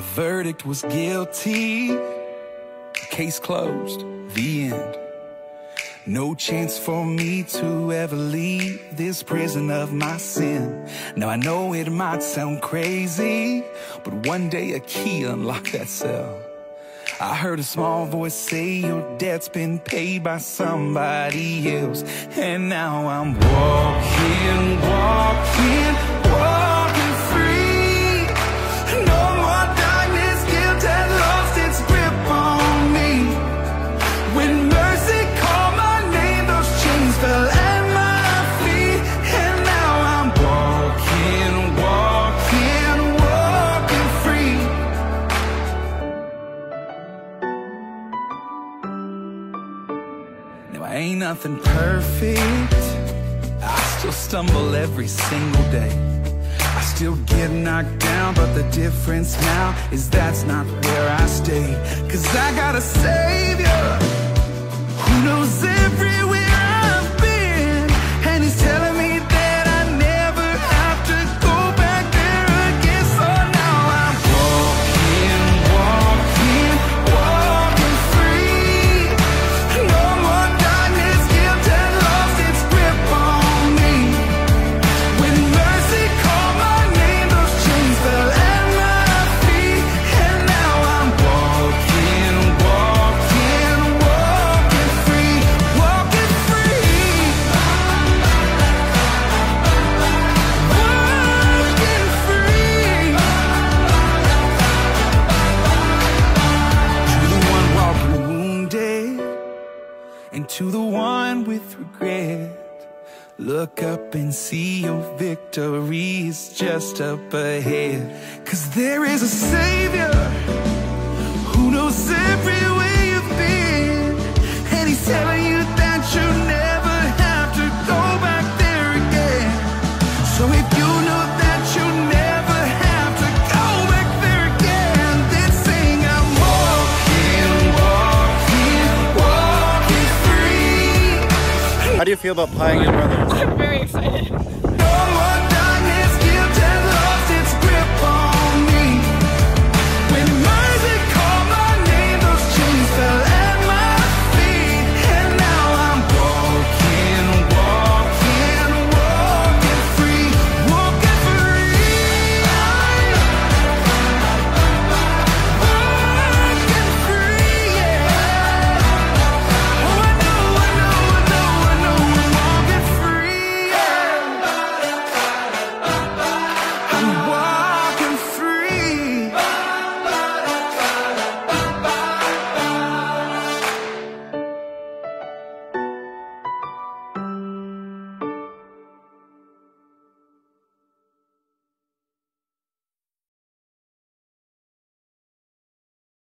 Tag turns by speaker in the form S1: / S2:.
S1: verdict was guilty. Case closed, the end. No chance for me to ever leave this prison of my sin. Now I know it might sound crazy, but one day a key unlocked that cell. I heard a small voice say your debt's been paid by somebody else. And now I'm walking, walking, walking free. No more darkness, guilt has lost its grip on me. When mercy called my name, those chains fell at my feet. And now I'm walking, walking, walking free. Now I ain't nothing perfect, I still stumble every single day. I still get knocked down, but the difference now is that's not where I stay. Cause I got a Savior who knows everywhere I've been, and he's telling me that I never have to go back there again. So now I'm walking, walking, walking free. No more darkness, guilt has lost its grip on me. When mercy called my name, those chains fell at my feet. And now I'm walking, walking, walking free, walking free. Walking free. To the one walking wounded, and to the one with regret, look up and see your victory is just up ahead. Cause there is a Savior who knows everywhere you've been, and he's telling you that you never have to go back there again. So if you know that you never have to go back there again, then sing, I'm walking, walking, walking free.
S2: How do you feel about playing your brother?
S3: I'm very excited.
S1: No